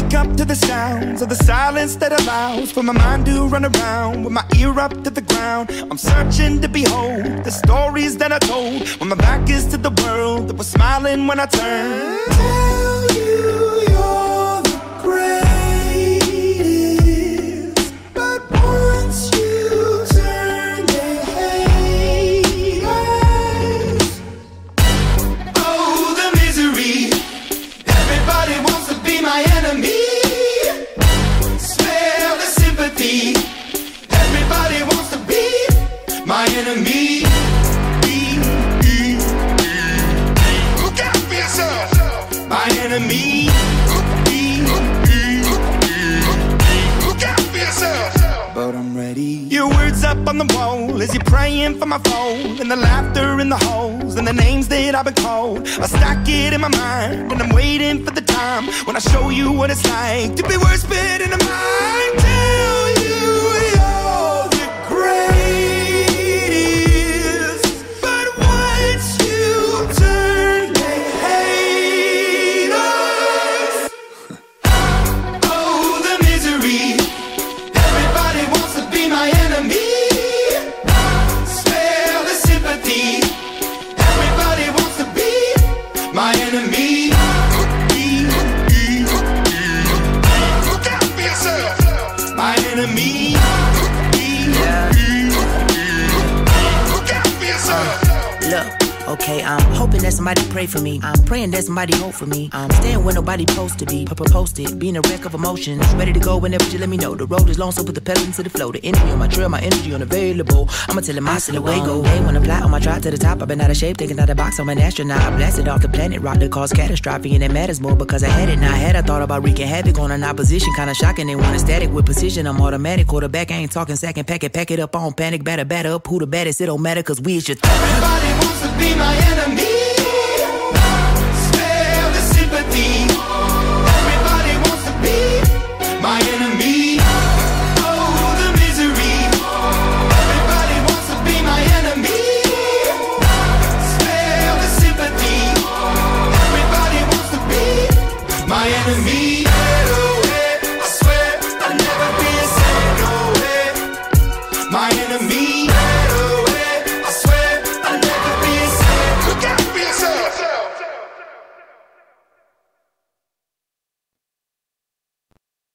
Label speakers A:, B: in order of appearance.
A: wake up to the sounds of the silence that allows for my mind to run around with my ear up to the ground. I'm searching to behold the stories that I told when my back is to the world that was smiling when I turned. Tell you you're the greatest, but once you turn, they hate us. Oh, the misery. Everybody wants to be my enemy. Smell the sympathy. Everybody wants to be my enemy. Look out for yourself. My enemy. Look out for yourself. But I'm ready. Your words up on the wall as you're praying for my phone, and the laughter in the holes and the names that I've been called. I stack it in my mind and I'm waiting for the time when I show you what it's like to be worse fit in the mind. Tell you you're the greatest, but once you turn, they hate us. Oh, the misery. Everybody wants to be my enemy. Smell the sympathy. Everybody wants to be my enemy. Look out for yourself. My enemy. Look out for yourself.
B: Look, okay, I'm hoping that somebody pray for me. I'm praying that somebody hope for me. I'm staying where nobody supposed to be. Posted, being a wreck of emotions. Ready to go whenever you let me know. The road is long, so put the pedal into the flow. The energy on my trail, my energy unavailable. I'ma tell him my silhouette go. Hey, when I fly on my drive to the top, I've been out of shape, thinking out the box. I'm an astronaut. I blasted off the planet, rock that caused catastrophe, and it matters more because I had it. Now I had, I thought about wreaking havoc on an opposition, kinda shocking. They want a static with precision. I'm automatic, quarterback. I ain't talking second, pack it up on panic, batter up. Who the baddest? It don't matter, cause we is your
A: Everybody wants to be my enemy.